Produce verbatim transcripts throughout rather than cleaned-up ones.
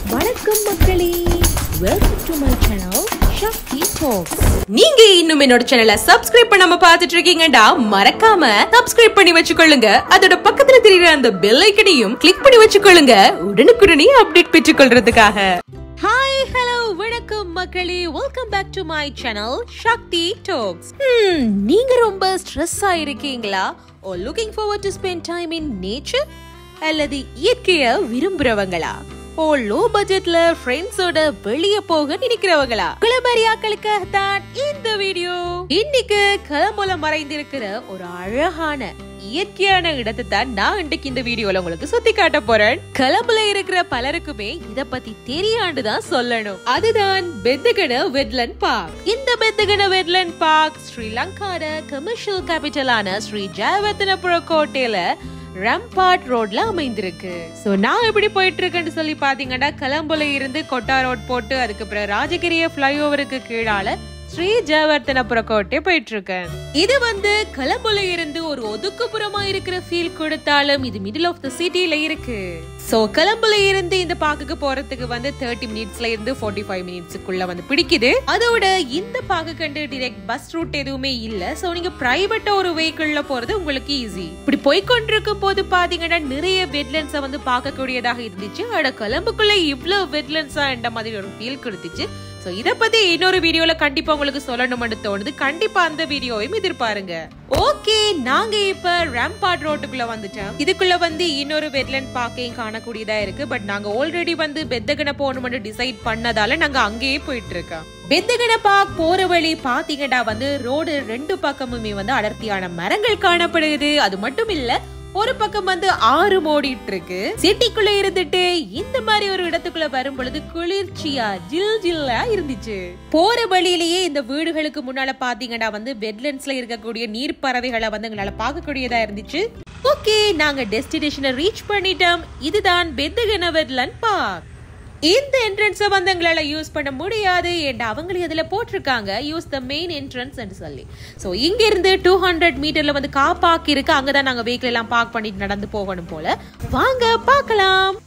வணக்கம் மக்களே, welcome to my channel Shakti talks. நீங்க இன்னும் என்னோட சேனலை சப்ஸ்கிரைப் பண்ணாம பார்த்துட்டு இருக்கீங்கடா, மறக்காம சப்ஸ்கிரைப் பண்ணி வச்சுக்கொள்ளுங்க. அதோட பக்கத்துல தெரியுற அந்த பெல் ஐக்கனையும் கிளிக் பண்ணி வச்சுக்கொள்ளுங்க, உடனுக்குடனே அப்டேட் பெற்றுக்கொள்றதுக்காக. ஹாய், ஹலோ, வணக்கம் மக்களே, welcome back to my channel Shakti talks. நீங்க ரொம்ப ஸ்ட்ரெஸ் ஆயிருக்கீங்களா? or looking forward to spend time in nature? அல்லது இயற்கையை விரும்புறவங்களா? ஓ லோ பட்ஜெட்ல ஃப்ரெண்ட்ஸோட வெளிய போக நினைக்கிறவங்களா? குளமரியாக்களுக்கு தான் இந்த வீடியோ. இன்னைக்கு கொலம்போல மறைந்திருக்கிற ஒரு அழகான இயற்கையான இடத்தை தான் நான் இன்னைக்கு இந்த வீடியோல உங்களுக்கு சுத்தி காட்ட போறேன். கொலம்போல இருக்கிற பலருக்குமே இத பத்தி தெரியாண்டுதான் சொல்லணும். அதுதான் பெத்தகன வெட்லண்ட் பார்க். இந்த பெத்தகன வெட்லண்ட் பார்க் ஸ்ரீலங்காவோட கமர்ஷியல் கேபிட்டலான ஸ்ரீ ஜெயவர்தனபுர கோட்டையில ரம்பார்ட் ரோட்ல அமைந்திருக்கு. சோ நான் எப்படி போயிட்டு இருக்கேன்னு சொல்லி பாத்தீங்கன்னா, கொலம்போல இருந்து கொட்டா ரோட் போட்டு அதுக்கப்புறம் ராஜகிரிய பிளைஓவருக்கு கீழால ஸ்ரீ ஜெயவர்தனபுர கோட்டை போயிட்டு இருக்கேன். இது வந்து கொலம்போல இருந்து ஒரு ஒதுக்குப்புறமா இருக்கிற ஃபீல் கொடுத்தாலும் இது மிடில் ஆஃப் த சிட்டில இருக்கு. சோ கொலம்போல இருந்து இந்த பார்க்குக்கு போறதுக்கு வந்து தேர்ட்டி மினிட்ஸ்ல இருந்து ஃபார்ட்டி ஃபைவ் மினிட்ஸ்க்குள்ள வந்து பிடிக்குது. அதோட இந்த பார்க்கு கண்டு டைரக்ட் பஸ் ரூட் எதுவுமே இல்ல. சோ நீங்க பிரைவேட்டா ஒரு வெஹிக்கிள்ல போறது உங்களுக்கு ஈஸி. இப்படி போய்கொண்டிருக்கும் போது பாத்தீங்கன்னா நிறைய வெட்லண்ட்ஸை வந்து பார்க்கக்கூடியதாக இருந்துச்சு. அட கொலம்புக்குள்ள இவ்வளவு வெட்லண்ட்ஸா என்ற மாதிரி ஒரு ஃபீல் கொடுத்துச்சு. சோ இத பத்தி இன்னொரு வீடியோல கண்டிப்பா உங்களுக்கு சொல்லணும்னு தோணுது. கண்டிப்பா அந்த வீடியோவையும் எதிர்பாருங்க. ஓகே, நாங்க இப்ப ரம்பார்ட் ரோட்டுக்குள்ள வந்துட்டோம். இதுக்குள்ள வந்து இன்னொரு வெட்லண்ட் பார்க்கையும் காணக்கூடியதா இருக்கு. பட் நாங்க ஆல்ரெடி வந்து பெத்தகன போகணும்னு டிசைட் பண்ணதால நாங்க அங்கேயே போயிட்டு இருக்கோம். பெத்தகன பார்க் போற வழி பாத்தீங்கன்னா வந்து ரோடு ரெண்டு பக்கமுமே வந்து அடர்த்தியான மரங்கள் காணப்படுது. அது மட்டும் இல்ல, ஒரு பக்கம் வந்து ஆறு ஓடிட்டு இருக்கு. சிட்டிக்குள்ள இருந்துட்டு இந்த மாதிரி ஒரு இடத்துக்குள்ள வரும் பொழுது குளிர்ச்சியா ஜில் ஜில்லா இருந்துச்சு. போற வழியிலேயே இந்த வீடுகளுக்கு முன்னால பாத்தீங்கன்னா வந்து வெட்லண்ட்ஸ்ல இருக்கக்கூடிய நீர் பறவைகளை வந்து எங்களால பார்க்கக்கூடியதா இருந்துச்சு. ஓகே, நாங்க டெஸ்டினேஷனை ரீச் பண்ணிட்டோம். இதுதான் பெத்தகன வெட்லண்ட் பார்க். இந்த என்ட்ரன்ஸை வந்து எங்களால யூஸ் பண்ண முடியாது. ஏண்டா அவங்களே அதுல போட்டிருக்காங்க யூஸ் த மெயின் என்ட்ரன்ஸ் என்று சொல்லி. சோ இங்க இருந்து டூ ஹண்ட்ரட் மீட்டர்ல வந்து கார் பார்க் இருக்கு. அங்கதான் நாங்க வெஹிக்கிள் எல்லாம் பார்க் பண்ணிட்டு நடந்து போகணும் போல. வாங்க பார்க்கலாம்.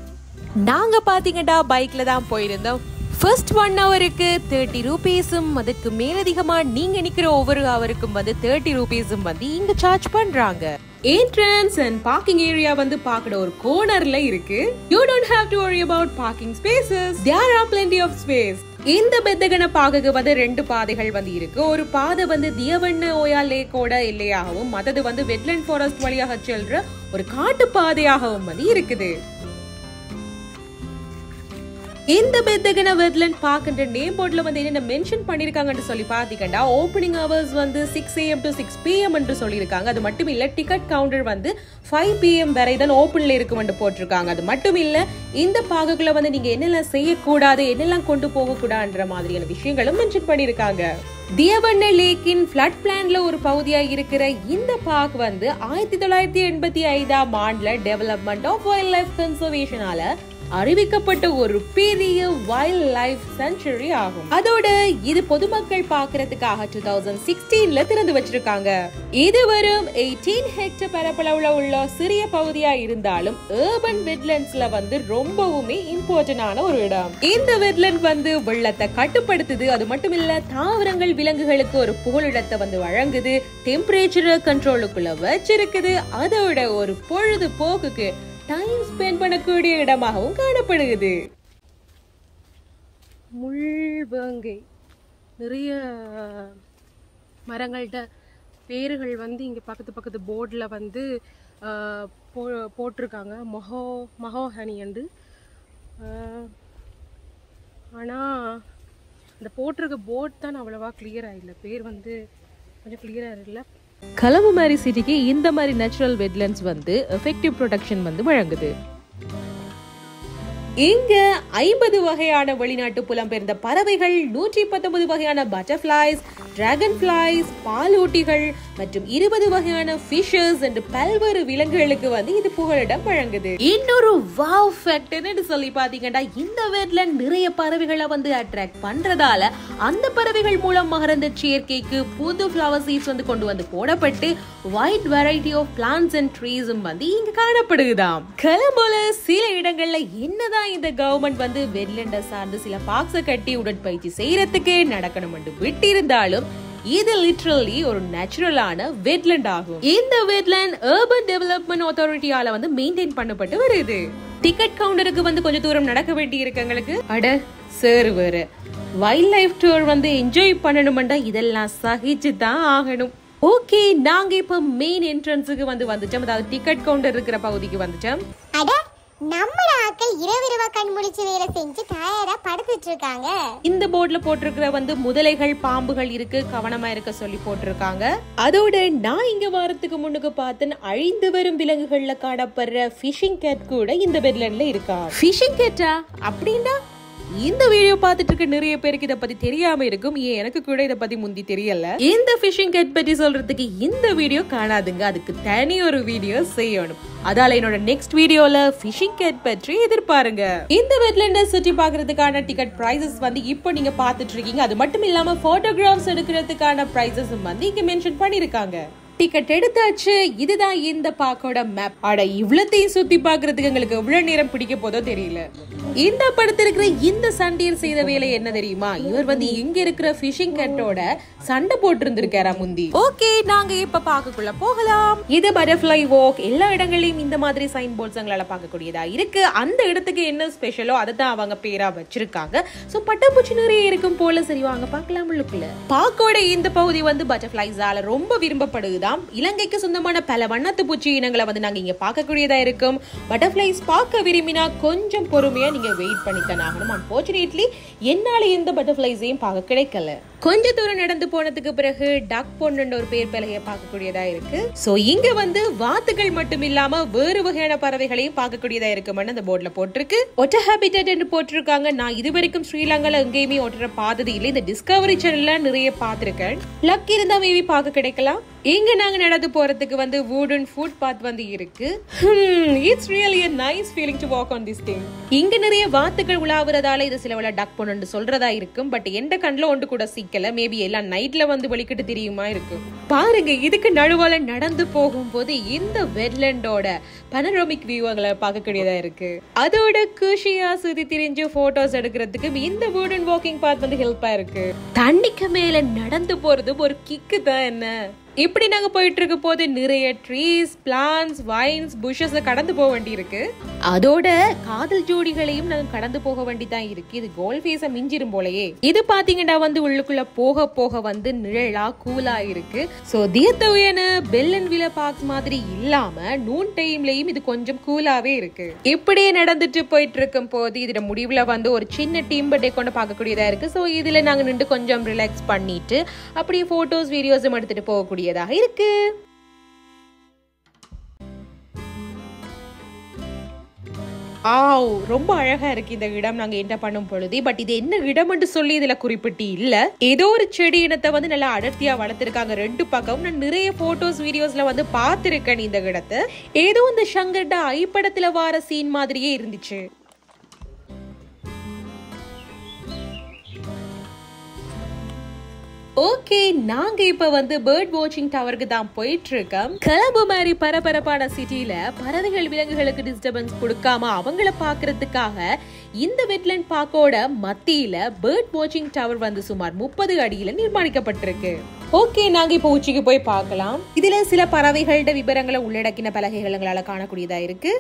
நாங்க பாத்தீங்கன்னா பைக்ல தான் போயிருந்தோம். ஃபர்ஸ்ட் ஒன் ஹவருக்கு தேர்ட்டி ரூபீஸும் அதுக்கு மேலதிகமா நீங்க நிக்கிற ஒவ்வொரு ஹவருக்கும் வந்து தேர்ட்டி ரூபீஸும் வந்து இங்க சார்ஜ் பண்றாங்க. என்ட்ரன்ஸ் அண்ட் பார்க்கிங் ஏரியா வந்து பார்க்கற ஒரு கோர்னர்ல இருக்கு. You don't have to worry about parking spaces. There are plenty of space. இந்த பெத்தகன பார்க்குக்கு வந்து ரெண்டு பாதைகள் வந்து இருக்கு. ஒரு பாதை வந்து தியவண்ண ஓயா லேக்கோட எல்லையாகவும், மற்றது வந்து வெட்லண்ட் ஃபாரஸ்ட் வழியாக செல்ற ஒரு காட்டு பாதையாகவும் வந்து இருக்குது. இந்த பெத்தகன வெட்லண்ட் பார்க்ன்ற நேம் போர்ட்ல வந்து என்ன மென்ஷன் பண்ணிருக்காங்கன்னு சொல்லி பாத்தீங்கன்னா, ஓபனிங் ஹவர்ஸ் வந்து six A M to six P M என்று சொல்லியிருக்காங்க. அது மட்டும் இல்ல, டிக்கெட் கவுண்டர் வந்து ஃபைவ் பி எம் வரை தான் ஓபன்ல இருக்கும் போட்டிருக்காங்க. அது மட்டும் இல்ல, இந்த பார்க்குள்ள வந்து நீங்க என்னெல்லாம் செய்யக்கூடாது, என்னெல்லாம் கொண்டு போக கூடாதுன்ற மாதிரியான விஷயங்களும் மென்ஷன் பண்ணிருக்காங்க. தியவண்ண லேக்கின் பிளட் பிளான்ல ஒரு பகுதியா இருக்கிற இந்த பார்க் வந்து ஆயிரத்தி தொள்ளாயிரத்தி எண்பத்தி ஐந்தாம் ஆண்டுல டெவலப்மெண்ட் ஆஃப் வைல்ட் லைஃப் கன்சர்வேஷனால அறிவிக்கப்பட்ட ஒரு பெரிய வைல்ட் லைஃப் சென்ச்சுரி ஆகும். அதோட இது பொதுமக்கள் பார்க்கறதுக்காக டூ தௌசண்ட் சிக்ஸ்டீன்ல திறந்து வச்சிருக்காங்க. இது வரும் எயிட்டீன் ஹெக்டேர் பரப்பளவுல உள்ள சிறிய பகுதியா இருந்தாலும் urban வெட்லண்ட்ஸ்ல வந்து ரொம்பவுமே இம்பார்ட்டன்டான ஒரு இடம். இந்த வெட்லண்ட் வந்து வெள்ளத்தை கட்டுப்படுத்துது. அது மட்டும் இல்ல, தாவரங்கள் விலங்குகளுக்கு ஒரு புகலிடத்தை வந்து வழங்குது. டெம்பரேச்சர் கண்ட்ரோலுக்குள்ள வச்சிருக்குது. அதோட ஒரு பொழுதுபோக்குக்கு டைம் ஸ்பெண்ட் பண்ணக்கூடிய இடமாகவும் காணப்படுகிறது. முள்வேங்கை நிறைய மரங்கள்ட பேர்கள் வந்து இங்கே பக்கத்து பக்கத்து போர்டில் வந்து போ போட்டிருக்காங்க. மொஹோ மஹோஹனி என்று. ஆனால் அந்த போட்டிருக்க போர்ட் தான் அவ்வளவா கிளியராக இல்லை. பேர் வந்து கொஞ்சம் கிளியராக இல்லை. கொலம்போ மாதிரி சிட்டிக்கு இந்த மாதிரி நேச்சுரல் வெட்லண்ட்ஸ் வந்து எஃபெக்டிவ் ப்ரொடெக்ஷன் வந்து வழங்குது. இங்க ஐம்பது வகையான வெளிநாட்டு புலம்பெயர்ந்த பறவைகள், நூற்றி பத்தொன்பது வகையான பட்டர்ஃபிளைஸ், டிராகன்ஃபிளைஸ், பாலூட்டிகள் மற்றும் இருபது வகையான ஃபிஷஸ் என்று பல்வேறு விலங்குகளுக்கு வந்து இது புகலிடம் வழங்குது. இன்னொரு வாவ் ஃபேக்டர்னு சொல்லி பாத்தீங்கன்னா, இந்த வெட்லண்ட் நிறைய பறவைகளை வந்து அட்ராக்ட் பண்றதால அந்த பறவைகள் மூலம் மகரந்த சேர்க்கைக்கு புது ஃப்ளவர் சீட்ஸ் வந்து கொண்டு வந்து போடப்பட்டு wide variety of plants and ட்ரீஸும் வந்து இங்க காணப்படுகுதாம். கொலம்போல சில இடங்கள்ல என்னதான் என்னதான் இந்த கவர்மெண்ட் வந்து வெட்லாண்ட சார்ந்து சில பார்க்ஸை கட்டி உடற்பயிற்சி செய்யறதுக்கு நடக்கணும் என்று விட்டிருந்தாலும் இது லிட்டரலி ஒரு நேச்சுரலான வெட்லாண்ட் ஆகும். இந்த வெட்லாண்ட் அர்பன் டெவலப்மெண்ட் அத்தாரிட்டியால வந்து மெயின்டைன் பண்ணப்பட்டு வருது. டிக்கெட் கவுண்டருக்கு வந்து கொஞ்சம் தூரம் நடக்க வேண்டி இருக்கு எங்களுக்கு. அட சார் வேற வைல்ட் லைஃப் டூர் வந்து என்ஜாய் பண்ணணும்டா இதெல்லாம் சகிச்சு தான் ஆகணும். ஓகே, நாங்க இப்ப மெயின் என்ட்ரன்ஸுக்கு வந்து வந்துட்டோம். அதாவது டிக்கெட் கவுண்டர் இருக்கிற பகுதிக்கு வந்துட்டோம். நம்ம ஆட்கள் இரவிரவா கண் முழிச்சு வேலை செஞ்சு டயர்டா படுத்துட்டு இருக்காங்க. இந்த போர்ட்ல போட்டிருக்கிற வந்து முதலைகள் பாம்புகள் இருக்கு, கவனமா இருக்க சொல்லி போட்டிருக்காங்க. அதோட நான் இங்க வாரத்துக்கு முன்னுக்கு பார்த்தேன் அழிந்து வரும் விலங்குகள்ல காணப்படுற ஃபிஷிங் கேட் கூட இந்த வெட்லாண்ட்ல இருக்கா. ஃபிஷிங் கேட்டா அப்படின்னா இந்த வீடியோ பார்த்துட்டு இருக்க நிறைய பேருக்கு இதை பத்தி தெரியாம இருக்கும். ஏன் எனக்கு கூட இதை பத்தி முந்தி தெரியல. இந்த ஃபிஷிங் கேட் பத்தி சொல்றதுக்கு இந்த வீடியோ காணாதுங்க, அதுக்கு தனி ஒரு வீடியோ செய்யணும். அதால என்னோட நெக்ஸ்ட் வீடியோல ஃபிஷிங் கேட் பற்றி எதிர்பாருங்க. இந்த வெட்லாண்ட சுற்றி பாக்குறதுக்கான டிக்கெட் பிரைசஸ் வந்து இப்போ நீங்க பாத்துட்டு இருக்கீங்க. அது மட்டும் இல்லாம போட்டோகிராஃப்ஸ் எடுக்கிறதுக்கான பிரைசஸ் வந்து இங்க மென்ஷன் பண்ணிருக்காங்க. டிக்கெட் எடுத்தாச்சு. இதுதான் இந்த பார்க்கோட மேப். அட இவ்வளத்தையும் சுத்தி பாக்குறதுக்கு எங்களுக்கு எவ்வளவு நேரம் பிடிக்க போதோ தெரியல. இந்த படத்துல இருக்கிற இந்த சண்டியர் செய்த வேலை என்ன தெரியுமா? இவர் வந்து இங்க இருக்கிற ஃபிஷிங் கேட்டோட சண்டை போட்டு இருந்திருக்காரா முந்தி. ஓகே, நாங்க இப்ப பார்க்கக்குள்ள போகலாம். இது பட்டர்ஃப்ளை வாக். எல்லா இடங்களையும் இந்த மாதிரி சைன் போர்ட்ஸ் எங்களால பார்க்கக்கூடியதா இருக்கு. அந்த இடத்துக்கு என்ன ஸ்பெஷலோ அதை தான் அவங்க பேரா வச்சிருக்காங்க. சோ பட்டாம்பூச்சி நிறைய இருக்கும் போல. சரி வாங்க பார்க்கலாம் உள்ளுக்குள்ள. பார்க்கோட இந்த பகுதி வந்து பட்டர்ஃப்ளைஸால ரொம்ப விரும்பப்படுது. இலங்கைக்கு சொந்தமான பல வண்ணத்து பூச்சி இனங்களை வந்து நாங்க இங்க பார்க்கக்கூடியதா இருக்கும். பட்டர்ஃப்ளைஸ் பார்க்க விரும்பினா கொஞ்சம் பொறுமையா நீங்க வெயிட் பண்ணித்தான் ஆகணும். அன்பார்ச்சுனேட்லி என்னால எந்த பட்டர்ஃப்ளைஸையும் பார்க்க கிடைக்கல. கொஞ்ச தூரம் நடந்து போனதுக்கு பிறகு டக் பொண்ணுன்ற ஒரு பேர் பலகையை பார்க்கக்கூடியதா இருக்கு. சோ இங்க வந்து வாத்துகள் மட்டும் இல்லாம வேறு வகையான பறவைகளையும் பார்க்கக்கூடியதா இருக்கும்னு அந்த போர்ட்ல போட்டிருக்கு. ஒட்டர் ஹேபிட்டட் என்று போட்டிருக்காங்க. நான் இது வரைக்கும் ஸ்ரீலங்கால எங்கேயுமே ஒட்டரை பார்த்தது இல்லை. இந்த டிஸ்கவரி சேனல்ல நிறைய பார்த்திருக்கேன். லக் இருந்தா மேபி பார்க்க கிடைக்கலாம். இங்க நாங்க நடந்து போறதுக்கு வந்து wooden footpath வந்து இருக்கு. It's really a nice feeling to walk on this thing. இங்க நிறைய வாத்துகள் உலாவுறதால இது சிலவள டக் பொன்னு சொல்றதா இருக்கும். பட் எந்த கண்ணுல ஒன்று கூட சிக்கல. மேபி எல்லாம் நைட்ல வந்து வெளிக்கிட்டு தெரியுமா இருக்கும். பாருங்க, இதுக்கு நடுவால நடந்து போகும்போது இந்த வெட்லாண்டோட பனரோமிக் வியூங்களை பார்க்கக்கூடியதா இருக்கு. அதோட குஷியா சுத்தி திரிஞ்சு போட்டோஸ் எடுக்கிறதுக்கு இந்த wooden walking path வந்து ஹெல்ப்பா இருக்கு. தண்ணிக்கு மேல நடந்து போறது ஒரு கிக்கு தான். என்ன இப்படி நாங்க போயிட்டு இருக்க போது நிறைய ட்ரீஸ், பிளான்ஸ், வைன்ஸ், புஷஸ் கடந்து போக வேண்டி இருக்கு. அதோட காதல் ஜோடிகளையும் நாங்க கடந்து போக வேண்டிதான் இருக்கு. இது கோல் ஃபேஸ மிஞ்சிரும் போலயே. இது பாத்தீங்கன்னா வந்து உள்ளுக்குள்ள போக போக வந்து நிழலா கூலா இருக்கு. சோ தியத்தவையான பெல் அண்ட் வில பார்க்ஸ் மாதிரி இல்லாம நூன் டைம்லயும் இது கொஞ்சம் கூலாவே இருக்கு. இப்படியே நடந்துட்டு போயிட்டு இருக்கும் போது இதுல முடிவுல வந்து ஒரு சின்ன டீம் பட்டே கொண்டு பார்க்கக்கூடியதா இருக்கு. சோ இதுல நாங்க நின்று கொஞ்சம் ரிலாக்ஸ் பண்ணிட்டு அப்படியே போட்டோஸ் வீடியோஸும் எடுத்துட்டு போகக்கூடிய இருக்கு. ஆவ், ரொம்ப அழகா இருக்கு இந்த இடம் நாங்க என்ன பண்ணும் பொழுது. பட் இது என்ன இடம் என்று சொல்லி இதுல குறிப்பிட்டு இல்ல. ஏதோ ஒரு செடி இனத்தை வந்து நல்லா அடர்த்தியா வளர்த்திருக்காங்க ரெண்டு பக்கம். நான் நிறைய போட்டோஸ் வீடியோஸ்ல வந்து பார்த்திருக்கேன் இந்த இடத்தை. ஏதோ இந்த சங்கர்டா ஐப்படத்துல வார சீன் மாதிரியே இருந்துச்சு. ஓகே, நாங்க இப்ப வந்து பேர்ட் வாட்சிங் டவருக்கு தான் போயிட்டு இருக்கோம். கொலம்போ மாதிரி பரபரப்பான சிட்டில பறவைகள் விலங்குகளுக்கு டிஸ்டர்பன்ஸ் கொடுக்காம அவங்கள பாக்குறதுக்காக இந்த வெட்லாண்ட் பார்க்கோட மத்தியில பேர்ட் வாட்சிங் டவர் வந்து சுமார் முப்பது அடியில நிர்மாணிக்கப்பட்டிருக்கு. ஓகே, நாங்க இப்ப உச்சிக்கு போய் பார்க்கலாம். இதுல சில பறவைகளோட விவரங்களை உள்ளடக்கின பலகைகள் எங்களால காணக்கூடியதா இருக்கு.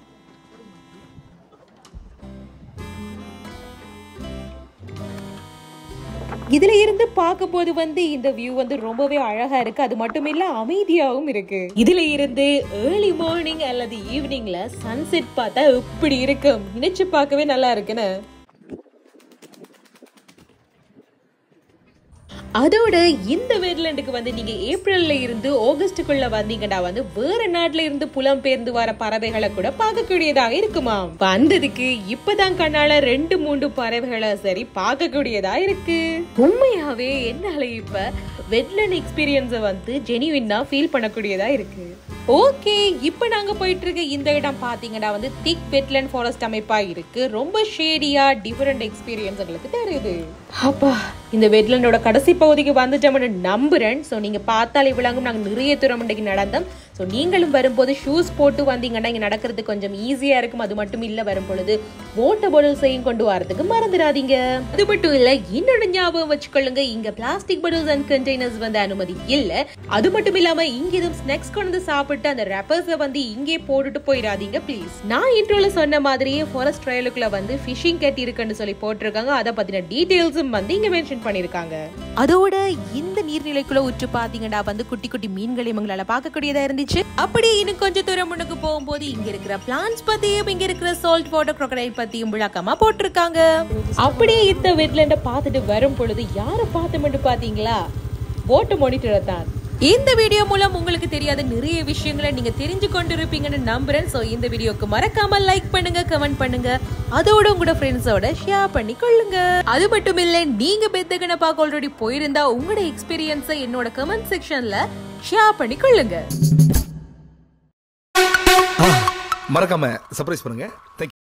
இதுல இருந்து பார்க்க போது வந்து இந்த வியூ வந்து ரொம்பவே அழகா இருக்கு. அது மட்டும் இல்ல அமைதியாவும் இருக்கு. இதுல இருந்து ஏர்லி மார்னிங் அல்லது ஈவினிங்ல சன்செட் பார்த்தா எப்படி இருக்கும் நினைச்சு பார்க்கவே நல்லா இருக்குன்னு. அதோட இந்த வெட்லாண்டுக்கு வந்து நீங்க ஏப்ரல்ல இருந்து ஆகஸ்டுக்குள்ள வந்தீங்கன்னா வந்து வேற நாட்டுல இருந்து புலம்பெயர்ந்து வர பறவைகளை கூட பார்க்கக்கூடியதாக இருக்குமா. வந்ததுக்கு இப்பதான் கண்ணால ரெண்டு மூன்று பறவைகளை சரி பார்க்கக்கூடியதா இருக்கு. உண்மையாவே என்னால இப்ப வெட்லாண்ட் எக்ஸ்பீரியன்ஸ வந்து ஜெனியூனா ஃபீல் பண்ணக்கூடியதா இருக்கு. ஓகே, இப்ப நாங்க போயிட்டு இருக்க இந்த இடம் பாத்தீங்கன்னா வந்து திக் வெட்லாண்ட் ஃபாரஸ்ட் அமைப்பா இருக்கு. ரொம்ப ஷேடியா டிஃபரெண்ட் எக்ஸ்பீரியன்ஸ் எங்களுக்கு தருது. அப்பா, இந்த வெட்லாண்டோட கடைசி பகுதிக்கு வந்துட்டோம்னு நம்புறேன். ஸோ நீங்க பார்த்தாலே விளங்கும் நாங்க நிறைய தூரம் இன்றைக்கு நடந்தோம். ஸோ நீங்களும் வரும்போது ஷூஸ் போட்டு வந்தீங்கன்னா இங்க நடக்கிறது கொஞ்சம் ஈஸியா இருக்கும். அது மட்டும் இல்ல வரும் பொழுது வாட்டர் பாட்டில்ஸையும் கொண்டு வரதுக்கு மறந்துடாதீங்க. அது மட்டும் இல்ல இன்னொரு ஞாபகம் வச்சுக்கொள்ளுங்க, இங்க பிளாஸ்டிக் பாட்டில்ஸ் அண்ட் கண்டெய்னர்ஸ் வந்து அனுமதி இல்ல. அது மட்டும் இல்லாம இங்க எதுவும் ஸ்நாக்ஸ் கொண்டு சாப்பிட்டு அந்த ரேப்பர்ஸை வந்து இங்கே போட்டுட்டு போயிடாதீங்க ப்ளீஸ். நான் இன்ட்ரோல சொன்ன மாதிரியே ஃபாரஸ்ட் ட்ரையலுக்குள்ள வந்து ஃபிஷிங் கட் இருக்குன்னு சொல்லி போட்டிருக்காங்க. அதை பத்தின டீடைல்ஸும் வந்து இங்க மென்ஷன் பண்ணிருக்காங்க. அதோட இந்த நீர்நிலைக்குள்ள உற்று பாத்தீங்கன்னா வந்து குட்டி குட்டி மீன்களை உங்களால பார்க்கக்கூடியதா இருந்துச்சு. அப்படியே இன்னும் கொஞ்சம் தூரம் முன்னுக்கு போகும்போது இங்க இருக்கிற பிளான்ஸ் பத்தியும் இங்க இருக்கிற சால்ட் வாட்டர் crocodile பத்தியும் விளக்கமா போட்டிருக்காங்க. அப்படியே இந்த வெட்லாண்ட பார்த்துட்டு வரும் பொழுது யாரை பார்த்தோம்னு பாத்தீங்களா, போட்டு மானிட்டரை தான். இந்த வீடியோ மூலம் உங்களுக்கு தெரியாத நிறைய விஷயங்களை நீங்க தெரிஞ்சு கொண்டு இருப்பீங்கன்னு நம்புறேன். சோ இந்த வீடியோக்கு மறக்காம லைக் பண்ணுங்க, கமெண்ட் பண்ணுங்க, அதோட உங்களோட ஃப்ரெண்ட்ஸோட ஷேர் பண்ணி கொள்ளுங்க. அது மட்டும் இல்ல, நீங்க பெத்தகன பார்க்க ஆல்ரெடி போயிருந்தா உங்களோட எக்ஸ்பீரியன்ஸை என்னோட கமெண்ட் செக்ஷன்ல ஷேர் பண்ணி கொள்ளுங்க. மறக்காம சர்ப்ரைஸ் பண்ணுங்க.